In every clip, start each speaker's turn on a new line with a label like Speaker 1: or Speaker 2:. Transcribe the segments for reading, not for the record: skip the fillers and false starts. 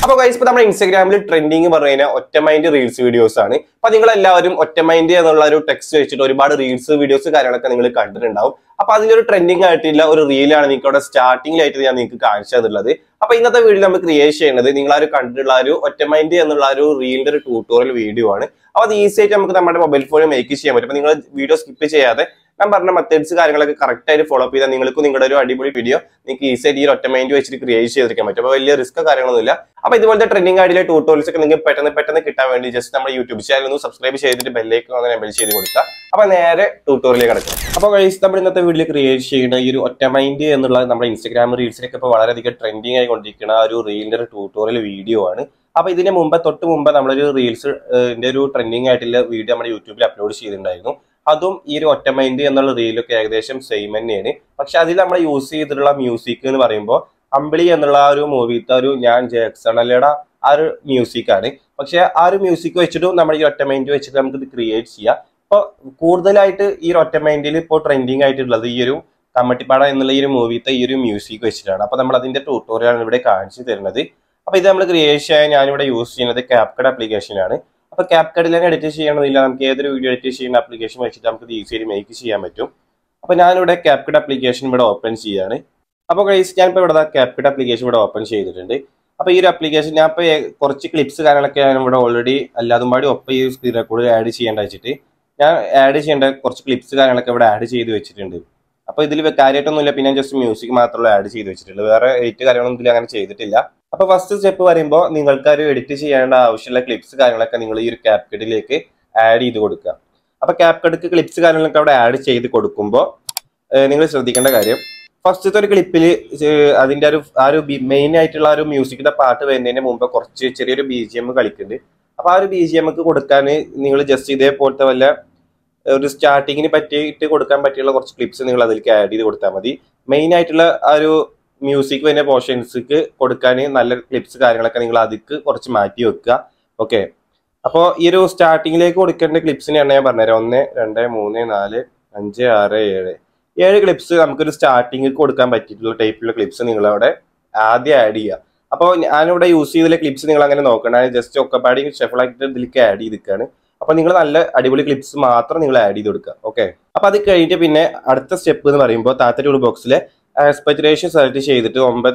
Speaker 1: അപ്പോൾ ഗൈസ് ഇപ്പോൾ നമ്മുടെ ഇൻസ്റ്റാഗ്രാമിൽ ട്രെൻഡിങ് പറയുന്ന ഒറ്റമൈൻഡ് റീൽസ് വീഡിയോസ് ആണ്. അപ്പോൾ നിങ്ങൾ എല്ലാവരും ഒറ്റമൈൻഡ് എന്നുള്ള ഒരു ടെക്സ്റ്റ് വെച്ചിട്ട് ഒരുപാട് റീൽസ് വീഡിയോസ് കാര്യങ്ങളൊക്കെ നിങ്ങൾ കണ്ടിട്ടുണ്ടാവും. അപ്പോൾ അതിലൊരു ട്രെൻഡിങ് ആയിട്ടുള്ള ഒരു റീലാണ് നിങ്ങൾക്ക് അവിടെ സ്റ്റാർട്ടിംഗിലായിട്ട് ഞാൻ നിങ്ങൾക്ക് കാണിച്ചു തന്നുള്ളത്. അപ്പോൾ ഇന്നത്തെ വീഡിയോ നമ്മൾ ക്രിയേറ്റ് ചെയ്യുന്നത് നിങ്ങൾ ആ ഒരു കണ്ടിട്ടുള്ള ഒരു ഒറ്റമൈൻഡ് എന്നുള്ള ഒരു റീലിന്റെ ഒരു ട്യൂട്ടോറിയൽ വീഡിയോ ആണ്. അപ്പോൾ അത് ഈസി ആയിട്ട് നമുക്ക് നമ്മുടെ മൊബൈൽ ഫോണിൽ മേക്ക് ചെയ്യാൻ പറ്റും. അപ്പോൾ നിങ്ങൾ വീഡിയോ സ്കിപ്പ് ചെയ്യാതെ ഞാൻ പറഞ്ഞ മെത്തേഡ്സ് കാര്യങ്ങളൊക്കെ കറക്റ്റ് ആയിട്ട് ഫോളോ ചെയ്താൽ നിങ്ങൾക്ക് നിങ്ങളുടെ ഒരു അടിപൊളി വീഡിയോ നിങ്ങൾക്ക് ഈസി ആയിട്ട് ഈ ഒറ്റ മൈൻഡ് വെച്ചിട്ട് ക്രിയേറ്റ് ചെയ്തെടുക്കാൻ പറ്റും. അപ്പോൾ വലിയ റിസ്ക് കാര്യങ്ങളൊന്നുമില്ല. അപ്പോൾ ഇതുപോലത്തെ ട്രെൻഡിങ് ആയിട്ടുള്ള ട്യൂട്ടോറിയൽസ് ഒക്കെ നിങ്ങൾക്ക് പെട്ടെന്ന് കിട്ടാൻ വേണ്ടി ജസ്റ്റ് നമ്മുടെ യൂട്യൂബ് ചാനൽ ഒന്ന് സബ്സ്ക്രൈബ് ചെയ്തിട്ട് ബെല്ലേക്ക് അങ്ങനെ എംബിൽ ചെയ്ത് കൊടുക്കുക. അപ്പോൾ നേരെ ട്യൂട്ടോറിയലിലേക്ക് കിടക്കും. അപ്പോൾ ഗൈസ് നമ്മൾ ഇന്നത്തെ വീഡിയോ ക്രിയേറ്റ് ചെയ്യുന്ന ഈ ഒരു ഒറ്റ മൈൻഡ് എന്നുള്ള നമ്മുടെ ഇൻസ്റ്റാഗ്രാം റീൽസിലൊക്കെ ഇപ്പോൾ വളരെയധികം ട്രെൻഡിങ് ആയിക്കൊണ്ടിരിക്കുന്ന ഒരു റീലിന്റെ ഒരു ട്യൂട്ടോറിയൽ വീഡിയോ ആണ്. അപ്പോൾ ഇതിന് തൊട്ട് മുമ്പ് നമ്മളൊരു റീൽസിന്റെ ഒരു ട്രെൻഡിങ് ആയിട്ടുള്ള വീഡിയോ നമ്മുടെ യൂട്യൂബിൽ അപ്ലോഡ് ചെയ്തിട്ടുണ്ടായിരുന്നു. അതും ഈ ഒരു ഒറ്റമൈൻഡ് എന്നുള്ള റീലൊക്കെ ഏകദേശം സെയിം തന്നെയാണ്. പക്ഷെ അതിൽ നമ്മൾ യൂസ് ചെയ്തിട്ടുള്ള മ്യൂസിക് എന്ന് പറയുമ്പോൾ അമ്പിളി എന്നുള്ള ആ ഒരു മൂവിത്തെ ഒരു ഞാൻ ജേക്സണലയുടെ ആ ഒരു മ്യൂസിക് ആണ്. പക്ഷെ ആ ഒരു മ്യൂസിക് വെച്ചിട്ടും നമ്മൾ ഈ ഒറ്റമൈൻഡ് വെച്ചിട്ട് നമുക്ക് ഇത് ക്രിയേറ്റ് ചെയ്യാം. അപ്പോൾ കൂടുതലായിട്ട് ഈ ഒരു ഒറ്റമൈൻഡിൽ ഇപ്പോൾ ട്രെൻഡിങ് ആയിട്ടുള്ളത് ഈ ഒരു കമ്മട്ടിപ്പാടം എന്നുള്ള ഈ ഒരു മൂവിത്തെ ഈ ഒരു മ്യൂസിക് വെച്ചിട്ടാണ്. അപ്പോൾ നമ്മൾ അതിന്റെ ട്യൂട്ടോറിയലാണ് ഇവിടെ കാണിച്ചു തരുന്നത്. അപ്പോൾ ഇത് നമ്മൾ ക്രിയേറ്റ് ചെയ്യാൻ ഞാനിവിടെ യൂസ് ചെയ്യുന്നത് ക്യാപ്കട്ട് ആപ്ലിക്കേഷനാണ്. അപ്പോൾ ക്യാപ്കട്ടിൽ തന്നെ എഡിറ്റ് ചെയ്യണമെന്നില്ല, നമുക്ക് ഏതൊരു വീഡിയോ എഡിറ്റ് ചെയ്യുന്ന ആപ്ലിക്കേഷൻ വെച്ചിട്ട് നമുക്ക് ഈസിയായി മേക്ക് ചെയ്യാൻ പറ്റും. അപ്പോൾ ഞാനിവിടെ ക്യാപ്കട്ട് ആപ്ലിക്കേഷൻ ഇവിടെ ഓപ്പൺ ചെയ്യാണ്. അപ്പോൾ ഗൈസ് ഞാനിപ്പോൾ ഇവിടെ ക്യാപ്കട്ട് ആപ്ലിക്കേഷൻ ഇവിടെ ഓപ്പൺ ചെയ്തിട്ടുണ്ട്. അപ്പോൾ ഈ ഒരു ആപ്ലിക്കേഷൻ ഞാൻ ഇപ്പോൾ കുറച്ച് ക്ലിപ്സ് കാര്യങ്ങളൊക്കെ ഞാൻ ഇവിടെ ഓൾറെഡി എല്ലാതും പാടി ഒപ്പം ഈ സ്ക്രീൻ റെക്കോർഡ് ആഡ് ചെയ്യേണ്ട വെച്ചിട്ട് ഞാൻ ആഡ് ചെയ്യേണ്ട കുറച്ച് ക്ലിപ്സ് കാര്യങ്ങളൊക്കെ ഇവിടെ ആഡ് ചെയ്ത് വെച്ചിട്ടുണ്ട്. അപ്പോൾ ഇതിൽ കാര്യമായിട്ടൊന്നുമില്ല, പിന്നെ ജസ്റ്റ് മ്യൂസിക് മാത്രമേ ആഡ് ചെയ്ത് വെച്ചിട്ടുള്ളൂ, വേറെ എഡിറ്റ് കാര്യങ്ങളൊന്നും ഇതിൽ അങ്ങനെ ചെയ്തിട്ടില്ല. അപ്പോൾ ഫസ്റ്റ് സ്റ്റെപ്പ് പറയുമ്പോൾ നിങ്ങൾക്ക് ഒരു എഡിറ്റ് ചെയ്യേണ്ട ആവശ്യമുള്ള ക്ലിപ്സ് കാര്യങ്ങളൊക്കെ നിങ്ങൾ ഈ ഒരു ക്യാപ്കട്ടിലേക്ക് ആഡ് ചെയ്ത് കൊടുക്കുക. അപ്പോൾ ക്യാപ്കട്ടിക്ക് ക്ലിപ്സ് കാര്യങ്ങളൊക്കെ അവിടെ ആഡ് ചെയ്ത് കൊടുക്കുമ്പോൾ നിങ്ങൾ ശ്രദ്ധിക്കേണ്ട കാര്യം, ഫസ്റ്റത്തെ ഒരു ക്ലിപ്പിൽ അതിൻ്റെ ആ ഒരു മെയിൻ ആയിട്ടുള്ള ഒരു മ്യൂസിക്കിന്റെ പാട്ട് വരുന്നതിന് മുമ്പ് കുറച്ച് ചെറിയൊരു BGM കളിക്കുന്നുണ്ട്. അപ്പോൾ ആ ഒരു BGM കൊടുക്കാൻ നിങ്ങൾ ജസ്റ്റ് ഇതേപോലത്തെ വല്ല ഒരു സ്റ്റാർട്ടിങ്ങിന് പറ്റിയിട്ട് കൊടുക്കാൻ പറ്റിയുള്ള കുറച്ച് ക്ലിപ്സ് നിങ്ങൾ അതിലേക്ക് ആഡ് ചെയ്ത് കൊടുത്താൽ മതി. മെയിൻ ആയിട്ടുള്ള ആ ഒരു മ്യൂസിക് വരുന്ന പോർഷൻസിക്ക് കൊടുക്കാൻ നല്ല ക്ലിപ്സ് കാര്യങ്ങളൊക്കെ നിങ്ങൾ അതിക്ക് കുറച്ച് മാറ്റി വെക്കുക. ഓക്കെ, അപ്പോൾ ഈ ഒരു സ്റ്റാർട്ടിങ്ങിലേക്ക് കൊടുക്കേണ്ട ക്ലിപ്സിനെയാണ് ഞാൻ പറഞ്ഞുതരാം. 1, 2, 3, 4, 5, 6, 7 ക്ലിപ്സ് നമുക്കൊരു സ്റ്റാർട്ടിങ്ങിൽ കൊടുക്കാൻ പറ്റിയിട്ടുള്ള ടൈപ്പിലുള്ള ക്ലിപ്സ് നിങ്ങളവിടെ ആദ്യം ആഡ് ചെയ്യുക. അപ്പോൾ ഞാനിവിടെ യൂസ് ചെയ്തിട്ടുള്ള ക്ലിപ്സ് നിങ്ങൾ അങ്ങനെ നോക്കണം, ജസ്റ്റ് ഒക്കെപ്പാടി ഷഫിളാക്കിയിട്ട് ഇതിലേക്ക് ആഡ് ചെയ്തിരിക്കുകയാണ്. അപ്പോൾ നിങ്ങൾ നല്ല അടിപൊളി ക്ലിപ്സ് മാത്രം നിങ്ങൾ ആഡ് ചെയ്ത് കൊടുക്കുക. ഓക്കെ, അപ്പോൾ അത് കഴിഞ്ഞിട്ട് പിന്നെ അടുത്ത സ്റ്റെപ്പ് എന്ന് പറയുമ്പോൾ താഴത്തെ ടൂൾ ബോക്സിലെ ആസ്പെക്ട് റേഷ്യോ സെലക്ട് ചെയ്തിട്ട്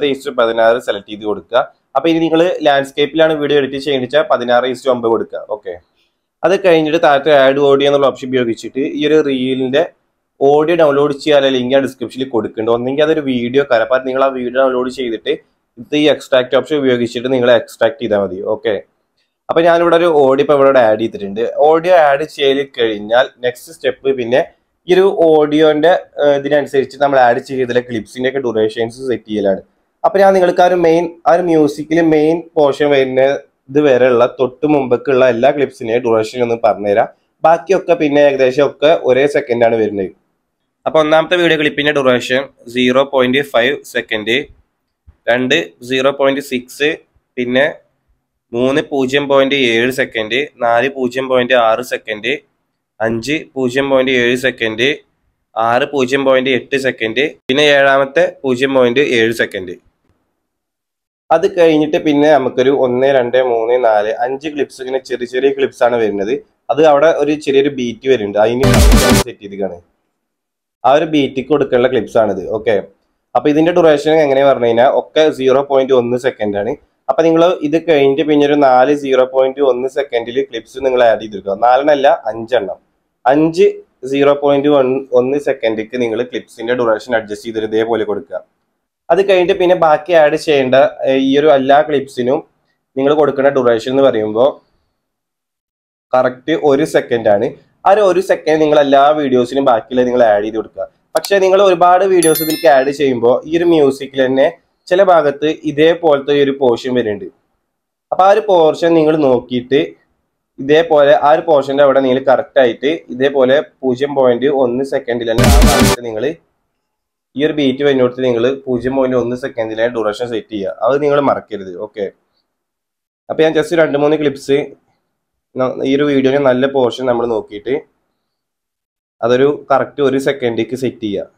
Speaker 1: 9:16 സെലക്ട് ചെയ്ത് കൊടുക്കുക. അപ്പോൾ ഇനി നിങ്ങൾ ലാൻഡ്സ്കേപ്പിലാണ് വീഡിയോ എഡിറ്റ് ചെയ്യുന്നത് 16:9 കൊടുക്കുക. ഓക്കെ, അത് കഴിഞ്ഞിട്ട് താഴത്തെ ആഡ് ഓഡിയോ എന്നുള്ള ഓപ്ഷൻ ഉപയോഗിച്ചിട്ട് ഈ ഒരു റീലിന്റെ ഓഡിയോ ഡൗൺലോഡ് ചെയ്യാനുള്ള ലിങ്ക് ഞാൻ ഡിസ്ക്രിപ്ഷനിൽ കൊടുക്കുന്നുണ്ട്. ഒന്നെങ്കിൽ അതൊരു വീഡിയോ അപ്പോൾ നിങ്ങൾ ആ വീഡിയോ ഡൗൺലോഡ് ചെയ്തിട്ട് ഇത് ഈ എക്സ്ട്രാക്ട് ഓപ്ഷൻ ഉപയോഗിച്ചിട്ട് നിങ്ങൾ എക്സ്ട്രാക്ട് ചെയ്താൽ മതി. ഓക്കെ, അപ്പോൾ ഞാനിവിടെ ഒരു ഓഡിയോ ഇപ്പോൾ ഇവിടെ ആഡ് ചെയ്തിട്ടുണ്ട്. ഓഡിയോ ആഡ് ചെയ്ത് കഴിഞ്ഞാൽ നെക്സ്റ്റ് സ്റ്റെപ്പ് പിന്നെ ഈ ഒരു ഓഡിയോന്റെ ഇതിനനുസരിച്ച് നമ്മൾ ആഡ് ചെയ്തിട്ടുള്ള ക്ലിപ്സിന്റെ ഒക്കെ ഡ്യൂറേഷൻസ് സെറ്റ് ചെയ്യലാണ്. അപ്പോൾ ഞാൻ നിങ്ങൾക്ക് ആ ഒരു മ്യൂസിക്കിൽ മെയിൻ പോർഷൻ വരുന്ന ഇത് വരെയുള്ള തൊട്ട് മുമ്പൊക്കെയുള്ള എല്ലാ ക്ലിപ്സിനെയും ഡ്യൂറേഷൻ ഒന്ന് പറഞ്ഞുതരാം. ബാക്കിയൊക്കെ പിന്നെ ഏകദേശം ഒക്കെ ഒരേ സെക്കൻഡാണ് വരുന്നത്. അപ്പോൾ ഒന്നാമത്തെ വീഡിയോ ക്ലിപ്പിന്റെ ഡ്യൂറേഷൻ 0.5 സെക്കൻഡ്, 2 0.6, പിന്നെ 3 0.7 സെക്കൻഡ്, 4 0.6 സെക്കൻഡ്, 5 0.7 സെക്കൻഡ്, 6 0.8 സെക്കൻഡ്, പിന്നെ 7ാമത്തെ 0.7 സെക്കൻഡ്. അത് കഴിഞ്ഞിട്ട് പിന്നെ നമുക്കൊരു 1, 2, 3, 4, 5 ക്ലിപ്സ് ഇങ്ങനെ ചെറിയ ക്ലിപ്സ് ആണ് വരുന്നത്. അത് അവിടെ ഒരു ചെറിയൊരു ബീറ്റ് വരുന്നുണ്ട്, അതിന് സെറ്റ് ചെയ്തിരിക്കുകയാണ്. ആ ഒരു ബീറ്റിക്ക് കൊടുക്കാനുള്ള ക്ലിപ്സ് ആണിത്. ഓക്കെ, അപ്പോൾ ഇതിന്റെ ഡ്യൂറേഷൻ എങ്ങനെയാ പറഞ്ഞു കഴിഞ്ഞാൽ ഒക്കെ 0.1 സെക്കൻഡ് ആണ്. അപ്പോൾ നിങ്ങൾ ഇത് കഴിഞ്ഞിട്ട് പിന്നെ ഒരു 4 0.1 സെക്കൻഡിൽ ക്ലിപ്സ് നിങ്ങൾ ആഡ് ചെയ്തെടുക്കുക. 4 5 5 0.1 സെക്കൻഡിക്ക് നിങ്ങൾ ക്ലിപ്സിന്റെ ഡ്യൂറേഷൻ അഡ്ജസ്റ്റ് ചെയ്തിട്ട് ഇതേപോലെ കൊടുക്കുക. അത് കഴിഞ്ഞിട്ട് പിന്നെ ബാക്കി ആഡ് ചെയ്യേണ്ട ഈ ഒരു എല്ലാ ക്ലിപ്സിനും നിങ്ങൾ കൊടുക്കുന്ന ഡ്യൂറേഷൻ എന്ന് പറയുമ്പോൾ കറക്റ്റ് 1 സെക്കൻഡ് ആണ്. ആ ഒരു 1 സെക്കൻഡ് നിങ്ങൾ എല്ലാ വീഡിയോസിനും ബാക്കിയുള്ള നിങ്ങൾ ആഡ് ചെയ്ത് കൊടുക്കുക. പക്ഷെ നിങ്ങൾ ഒരുപാട് വീഡിയോസ് ഇതിലേക്ക് ആഡ് ചെയ്യുമ്പോൾ ഈ ഒരു മ്യൂസിക്കിൽ തന്നെ ചില ഭാഗത്ത് ഇതേപോലത്തെ ഒരു പോർഷൻ വരുന്നുണ്ട്. അപ്പോൾ ആ ഒരു പോർഷൻ നിങ്ങൾ നോക്കിയിട്ട് ഇതേപോലെ ആ ഒരു പോർഷന്റെ അവിടെ നിങ്ങൾ കറക്റ്റ് ആയിട്ട് ഇതേപോലെ 0.1 സെക്കൻഡിൽ തന്നെ ആ ഭാഗത്ത് നിങ്ങൾ ഈ ഒരു ബീറ്റ് വരുന്നിടത്ത് നിങ്ങൾ 0.1 സെക്കൻഡിലെ ഡ്യൂറേഷൻ സെറ്റ് ചെയ്യുക. അത് നിങ്ങൾ മറക്കരുത്. ഓക്കെ, അപ്പോൾ ഞാൻ ജസ്റ്റ് 2-3 ക്ലിപ്സ് ഈ ഒരു വീഡിയോയിൽ നല്ല പോർഷൻ നമ്മൾ നോക്കിയിട്ട് അതൊരു കറക്റ്റ് 1 സെക്കൻഡിലേക്ക് സെറ്റ് ചെയ്യുക.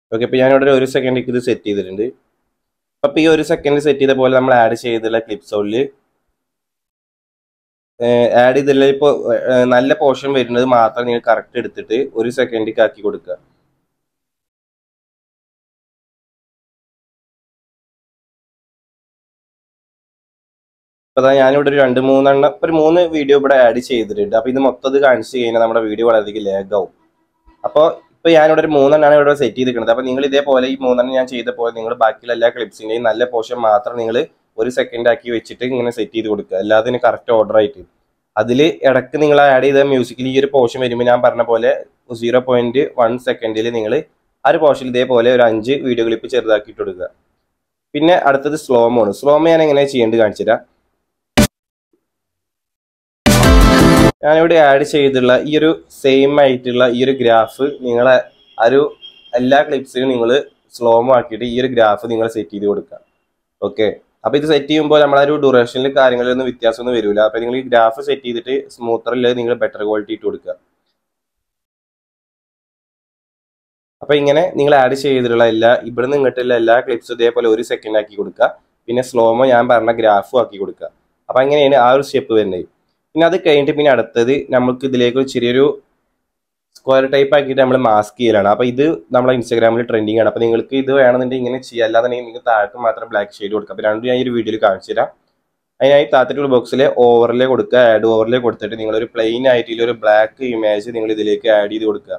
Speaker 1: ഓക്കെ, ഇപ്പോൾ ഞാനിവിടെ ഒരു സെക്കൻഡിലേക്ക് ഇത് സെറ്റ് ചെയ്തിട്ടുണ്ട്. അപ്പോൾ ഈ ഒരു സെക്കൻഡ് സെറ്റ് ചെയ്ത പോലെ നമ്മൾ ആഡ് ചെയ്തിട്ടുള്ള ക്ലിപ്സോളിൽ ആഡ് ചെയ്തില്ല. ഇപ്പോൾ നല്ല പോർഷൻ വരുന്നത് മാത്രം നിങ്ങൾ കറക്റ്റ് എടുത്തിട്ട് ഒരു സെക്കൻഡിലേക്ക് ആക്കി കൊടുക്കുക. അപ്പോൾ ഞാനിവിടെ ഒരു 3 വീഡിയോ ഇവിടെ ആഡ് ചെയ്തിട്ടുണ്ട്. അപ്പോൾ ഇത് മൊത്തം കാണിച്ചു കഴിഞ്ഞാൽ നമ്മുടെ വീഡിയോ വളരെയധികം ലാഗ് ആവും. അപ്പോൾ ഇപ്പോൾ ഞാനിവിടെ ഒരു 3 ഇവിടെ സെറ്റ് ചെയ്തിരിക്കുന്നത്. അപ്പോൾ നിങ്ങൾ ഇതേപോലെ ഈ 3 ഞാൻ ചെയ്ത പോലെ നിങ്ങൾ ബാക്കിയുള്ള എല്ലാ ക്ലിപ്സിൻ്റെയും നല്ല പോർഷൻ മാത്രം നിങ്ങൾ ഒരു സെക്കൻഡ് ആക്കി വെച്ചിട്ട് ഇങ്ങനെ സെറ്റ് ചെയ്ത് കൊടുക്കുക. അല്ലാതെ ഇതിന് കറക്റ്റ് ഓർഡർ ആയിട്ട് അതിൽ ഇടയ്ക്ക് നിങ്ങൾ ആഡ് ചെയ്ത മ്യൂസിക്കിൽ ഈ ഒരു പോർഷൻ വരുമ്പോൾ ഞാൻ പറഞ്ഞ പോലെ 0.1 സെക്കൻഡിൽ നിങ്ങൾ ആ ഒരു പോർഷൻ ഇതേപോലെ ഒരു 5 വീഡിയോ ക്ലിപ്പ് ചെറുതാക്കിയിട്ട് കൊടുക്കുക. പിന്നെ അടുത്തത് സ്ലോമോ ആണ്. സ്ലോമോ ഞാൻ എങ്ങനെ ചെയ്യേണ്ടത് കാണിച്ചു തരാം. ഞാനിവിടെ ആഡ് ചെയ്തിട്ടുള്ള ഈ ഒരു സെയിം ആയിട്ടുള്ള ഈ ഒരു ഗ്രാഫ് നിങ്ങളെ ഒരു എല്ലാ ക്ലിപ്സിലും നിങ്ങൾ സ്ലോമോ ആക്കിയിട്ട് ഈ ഒരു ഗ്രാഫ് നിങ്ങൾ സെറ്റ് ചെയ്ത് കൊടുക്കുക. ഓക്കെ, അപ്പോൾ ഇത് സെറ്റ് ചെയ്യുമ്പോൾ നമ്മളൊരു ഡ്യൂറേഷനിൽ കാര്യങ്ങളിലൊന്നും വ്യത്യാസമൊന്നും വരില്ല. അപ്പോൾ നിങ്ങൾ ഈ ഗ്രാഫ് സെറ്റ് ചെയ്തിട്ട് സ്മൂത്തറിൽ നിങ്ങൾ ബെറ്റർ ക്വാളിറ്റി ഇട്ട് കൊടുക്കുക. അപ്പോൾ ഇങ്ങനെ നിങ്ങൾ ആഡ് ചെയ്തിട്ടുള്ള ഇവിടെ നിന്ന് ഇങ്ങോട്ടുള്ള എല്ലാ ക്ലിപ്സും ഇതേപോലെ ഒരു സെക്കൻഡ് ആക്കി കൊടുക്കുക. പിന്നെ സ്ലോമോ ഞാൻ പറഞ്ഞ ഗ്രാഫും ആക്കി കൊടുക്കുക. അപ്പോൾ അങ്ങനെയാണ് ആ ഒരു സ്റ്റെപ്പ് വരുന്നത്. പിന്നെ അത് കഴിഞ്ഞിട്ട് പിന്നെ അടുത്തത് നമുക്ക് ഇതിലേക്ക് ഒരു ചെറിയൊരു സ്ക്വയർ ടൈപ്പ് ആക്കിയിട്ട് നമ്മൾ മാസ്ക് ചെയ്യലാണ്. അപ്പോൾ ഇത് നമ്മളെ ഇൻസ്റ്റാഗ്രാമിൽ ട്രെൻഡിങ് ആണ്. അപ്പോൾ നിങ്ങൾക്ക് ഇത് വേണമെന്നുണ്ടെങ്കിൽ ഇങ്ങനെ ചെയ്യാം. അല്ലാന്നുണ്ടെങ്കിൽ നിങ്ങൾക്ക് താഴത്ത് മാത്രം ബ്ലാക്ക് ഷെയ്ഡ് കൊടുക്കുക. അപ്പോൾ രണ്ടും ഞാൻ ഈ ഒരു വീഡിയോയിൽ കാണിച്ചു തരാം. അതിനായി താഴത്തെ ബോക്സിൽ ഓവർലേ കൊടുക്കുക. ആഡ് ഓവർലേ കൊടുത്തിട്ട് നിങ്ങളൊരു പ്ലെയിൻ ആയിട്ട് ഒരു ബ്ലാക്ക് ഇമേജ് നിങ്ങൾ ഇതിലേക്ക് ആഡ് ചെയ്ത് കൊടുക്കുക.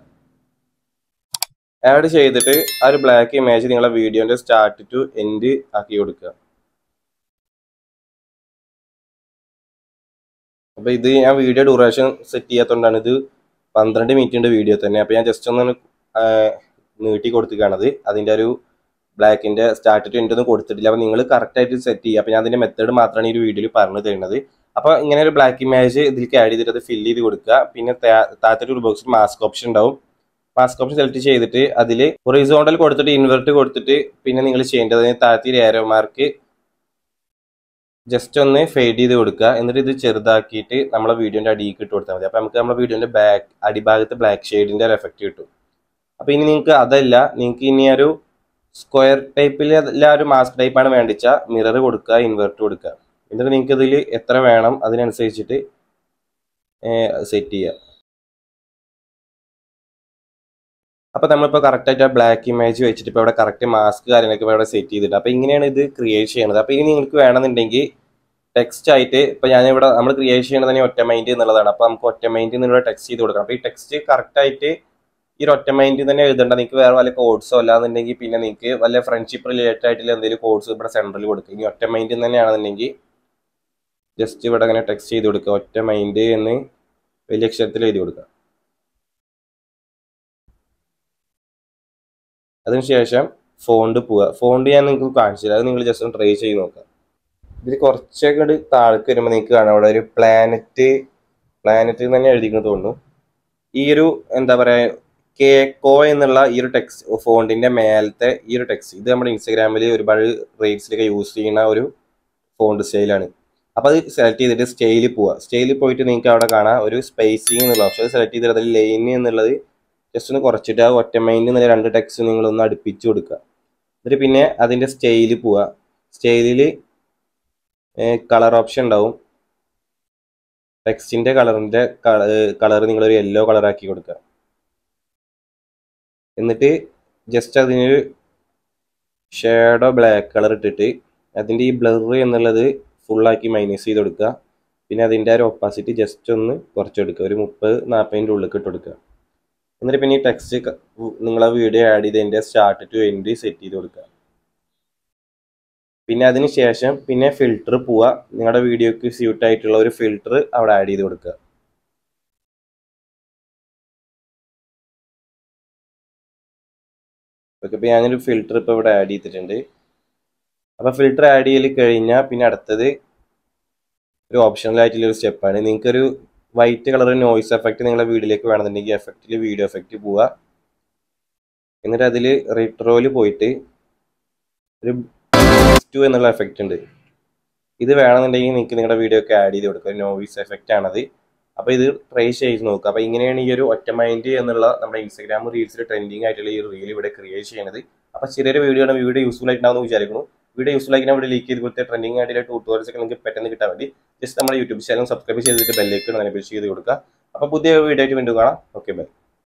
Speaker 1: ആഡ് ചെയ്തിട്ട് ആ ഒരു ബ്ലാക്ക് ഇമേജ് നിങ്ങളെ വീഡിയോന്റെ സ്റ്റാർട്ട് ടു എൻഡ് ആക്കി കൊടുക്കുക. അപ്പോൾ ഇത് ഞാൻ വീഡിയോ ഡ്യൂറേഷൻ സെറ്റ് ചെയ്യാത്തതുകൊണ്ടാണ്. ഇത് 12 മിനിറ്റിൻ്റെ വീഡിയോ തന്നെ. അപ്പോൾ ഞാൻ ജസ്റ്റ് ഒന്ന് നീട്ടി കൊടുത്തിട്ടാണത്. അതിൻ്റെ ഒരു ബ്ലാക്കിൻ്റെ സ്റ്റാർട്ട് ടു എൻഡ് ഒന്നും കൊടുത്തിട്ടില്ല. അപ്പോൾ നിങ്ങൾ കറക്റ്റായിട്ട് സെറ്റ് ചെയ്യുക. അപ്പോൾ ഞാൻ അതിൻ്റെ മെത്തേഡ് മാത്രമാണ് ഈ ഒരു വീഡിയോയിൽ പറഞ്ഞു തരുന്നത്. അപ്പോൾ ഇങ്ങനെ ഒരു ബ്ലാക്ക് ഇമേജ് ഇതിലേക്ക് ആഡ് ചെയ്തിട്ട് അത് ഫില്ല് ചെയ്ത് കൊടുക്കുക. പിന്നെ താഴത്തെ ഒരു ബോക്സിൽ മാസ്ക് ഓപ്ഷൻ ഉണ്ടാവും. മാസ്ക് ഓപ്ഷൻ സെലക്ട് ചെയ്തിട്ട് അതിൽ ഹൊറിസോണ്ടൽ കൊടുത്തിട്ട് ഇൻവെർട്ട് കൊടുത്തിട്ട് പിന്നെ നിങ്ങൾ ചെയ്യേണ്ടത് താഴത്തെ ഏരോ മാർക്ക് ജസ്റ്റ് ഒന്ന് ഫെയ്ഡ് ചെയ്ത് കൊടുക്കുക. എന്നിട്ട് ഇത് ചെറുതാക്കിയിട്ട് നമ്മളെ വീഡിയോന്റെ അടിയിലേക്ക് ഇട്ട് കൊടുത്താൽ മതി. അപ്പോൾ നമുക്ക് നമ്മുടെ വീഡിയോന്റെ അടിഭാഗത്ത് ബ്ലാക്ക് ഷെയ്ഡിന്റെ ഒരു എഫക്റ്റ് കിട്ടും. അപ്പോൾ ഇനി നിങ്ങൾക്ക് അതല്ല, നിങ്ങൾക്ക് ഇനി ഒരു സ്ക്വയർ ടൈപ്പിൽ ഒരു മാസ്ക് ടൈപ്പാണ് വേണ്ടിച്ചാൽ മിറർ കൊടുക്കുക, ഇൻവെർട്ട് കൊടുക്കുക. എന്നിട്ട് നിങ്ങൾക്ക് ഇതിൽ എത്ര വേണം അതിനനുസരിച്ചിട്ട് സെറ്റ് ചെയ്യുക. അപ്പോൾ നമ്മളിപ്പോൾ കറക്റ്റായിട്ട് ആ ബ്ലാക്ക് ഇമേജ് വെച്ചിട്ട് ഇപ്പോൾ ഇവിടെ കറക്റ്റ് മാസ്ക് കാര്യങ്ങളൊക്കെ ഇവിടെ സെറ്റ് ചെയ്തിട്ട് അപ്പോൾ ഇങ്ങനെയാണ് ഇത് ക്രിയേറ്റ് ചെയ്യുന്നത്. അപ്പോൾ ഇനി നിങ്ങൾക്ക് വേണമെന്നുണ്ടെങ്കിൽ ടെക്സ്റ്റ് ആയിട്ട് ഇപ്പോൾ ഞാനിവിടെ നമ്മൾ ക്രിയേറ്റ് ചെയ്യുന്നത് തന്നെ ഒറ്റ മൈൻഡ് എന്നുള്ളതാണ്. അപ്പോൾ നമുക്ക് ഒറ്റ മൈൻഡ് എന്നുള്ള ടെക്സ്റ്റ് ചെയ്ത് കൊടുക്കണം. അപ്പോൾ ഈ ടെക്സ്റ്റ് കറക്റ്റായിട്ട് ഈ ഒരു ഒറ്റ മൈൻഡ് തന്നെ എഴുതേണ്ട. നിങ്ങൾക്ക് വേറെ വല്ല കോഡ്സോ അല്ലാന്നുണ്ടെങ്കിൽ പിന്നെ നിങ്ങൾക്ക് വല്ല ഫ്രണ്ട്ഷിപ്പ് റിലേറ്റഡ് ആയിട്ടുള്ള എന്തെങ്കിലും കോഡ്സ് ഇവിടെ സെൻട്രൽ കൊടുക്കുക. ഇനി ഒറ്റ മൈൻഡ് തന്നെയാണെന്നുണ്ടെങ്കിൽ ജസ്റ്റ് ഇവിടെ അങ്ങനെ ടെക്സ്റ്റ് ചെയ്ത് കൊടുക്കുക. ഒറ്റ മൈൻഡ് എന്ന് വലിയ അക്ഷരത്തിൽ എഴുതി കൊടുക്കുക. അതിനുശേഷം ഫോണ്ട് പോവുക. ഫോണ്ട് ഞാൻ നിങ്ങൾക്ക് കാണിച്ചു തരാം. അത് നിങ്ങൾ ജസ്റ്റ് ഒന്ന് ട്രൈ ചെയ്ത് നോക്കുക. ഇതിൽ കുറച്ചൊക്കെ താഴേക്ക് വരുമ്പോൾ നിങ്ങൾക്ക് കാണാം അവിടെ ഒരു പ്ലാനറ്റ് തന്നെ എഴുതിക്കുന്നത് തോന്നുന്നു. ഈ ഒരു എന്താ പറയുക കേക്കോ എന്നുള്ള ഈ ഒരു ടെക്സ്റ്റ് ഫോണ്ടിന്റെ മേലത്തെ ഈ ഒരു ടെക്സ്റ്റ് ഇത് നമ്മുടെ ഇൻസ്റ്റാഗ്രാമിൽ ഒരുപാട് റീൽസിലൊക്കെ യൂസ് ചെയ്യുന്ന ഒരു ഫോണ്ട് സ്റ്റൈലാണ്. അപ്പോൾ അത് സെലക്ട് ചെയ്തിട്ട് സ്റ്റൈലിൽ പോവുക. സ്റ്റൈലിൽ പോയിട്ട് നിങ്ങൾക്ക് അവിടെ കാണാം ഒരു സ്പേസിങ് എന്നുള്ള ഓപ്ഷൻ സെലക്ട് ചെയ്തിട്ട് അതിൽ ലൈൻ എന്നുള്ളത് ജസ്റ്റ് ഒന്ന് കുറച്ചിട്ട് ആ ഒറ്റ മൈൻഡ് എന്നുള്ള 2 ടെക്സ്റ്റ് നിങ്ങളൊന്ന് അടുപ്പിച്ച് കൊടുക്കുക. എന്നിട്ട് പിന്നെ അതിൻ്റെ സ്റ്റൈലിൽ പോവുക. സ്റ്റൈലിൽ കളർ ഓപ്ഷൻ ഉണ്ടാവും. ടെക്സ്റ്റിന്റെ കളർ നിങ്ങളൊരു യെല്ലോ കളറാക്കി കൊടുക്കുക. എന്നിട്ട് ജസ്റ്റ് അതിനൊരു ഷേഡോ ബ്ലാക്ക് കളർ ഇട്ടിട്ട് അതിൻ്റെ ഈ ബ്ലർ എന്നുള്ളത് ഫുള്ളാക്കി മൈനസ് ചെയ്ത് കൊടുക്കുക. പിന്നെ അതിൻ്റെ ഒരു ഒപ്പാസിറ്റി ജസ്റ്റ് ഒന്ന് കുറച്ചെടുക്കുക. ഒരു 30-40 ഉള്ളിൽ ഇട്ട് കൊടുക്കുക. എന്നിട്ട് പിന്നെ ഈ ടെക്സ്റ്റ് നിങ്ങളെ വീഡിയോ ആഡ് ചെയ്തതിൻ്റെ സ്റ്റാർട്ട് ടു എൻഡ് സെറ്റ് ചെയ്ത് കൊടുക്കുക. പിന്നെ അതിന് ശേഷം പിന്നെ ഫിൽറ്റർ പോവുക. നിങ്ങളുടെ വീഡിയോക്ക് സ്യൂട്ട് ആയിട്ടുള്ള ഒരു ഫിൽറ്റർ അവിടെ ആഡ് ചെയ്ത് കൊടുക്കുക. ഓക്കെ, ഇപ്പോൾ ഞാനൊരു ഫിൽറ്റർ ഇപ്പോൾ ഇവിടെ ആഡ് ചെയ്തിട്ടുണ്ട്. അപ്പോൾ ഫിൽറ്റർ ആഡ് ചെയ്ത് കഴിഞ്ഞാൽ പിന്നെ അടുത്തത് ഒരു ഓപ്ഷണൽ ആയിട്ടുള്ള ഒരു സ്റ്റെപ്പാണ്. നിങ്ങൾക്കൊരു വൈറ്റ് കളർ നോയ്സ് എഫക്റ്റ് നിങ്ങളുടെ വീഡിയോയിലേക്ക് വേണമെന്നുണ്ടെങ്കിൽ എഫക്റ്റിൽ വീഡിയോ എഫക്റ്റ് പോവുക. എന്നിട്ട് അതിൽ റിട്രോയിൽ പോയിട്ട് ഒരു 2 എന്നുള്ള എഫക്റ്റ് ഉണ്ട്. ഇത് വേണമെന്നുണ്ടെങ്കിൽ നിങ്ങൾക്ക് നിങ്ങളുടെ വീഡിയോ ഒക്കെ ആഡ് ചെയ്ത് കൊടുക്കുക. നോയ്സ് എഫക്റ്റ് ആണത്. അപ്പോൾ ഇത് ട്രൈ ചെയ്ത് നോക്കുക. അപ്പോൾ ഇങ്ങനെയാണ് ഈ ഒരു ഒറ്റ മൈൻഡ് എന്നുള്ള നമ്മുടെ ഇൻസ്റ്റാഗ്രാം റീൽസിൽ ട്രെൻഡിങ് ആയിട്ടുള്ള ഈ റീൽ ഇവിടെ ക്രിയേറ്റ് ചെയ്യുന്നത്. അപ്പോൾ ചെറിയൊരു വീഡിയോ ആണ്, വീഡിയോ യൂസ്ഫുൾ ആയിട്ടുണ്ടാവുമെന്ന് വിചാരിക്കുന്നു. വീഡിയോ യൂസ്ഫുൾ ആക്കി ഇവിടെ ലീക്ക് ചെയ്ത് കൊടുത്ത ട്രെൻഡിങ് ആയിട്ടുള്ള ട്യൂട്ടോറിയൽസ് ഒക്കെ നിങ്ങൾക്ക് പെട്ടെന്ന് കിട്ടാൻ വേണ്ടി ജസ്റ്റ് നമ്മുടെ യൂട്യൂബ് ചാനൽ സബ്സ്ക്രൈബ് ചെയ്തിട്ട് ബെല്ലൈക്കൺ എനേബിൾ ചെയ്ത് കൊടുക്കുക. അപ്പോൾ പുതിയ വീഡിയോ ആയിട്ട് വീണ്ടും കാണാം. Okay, by.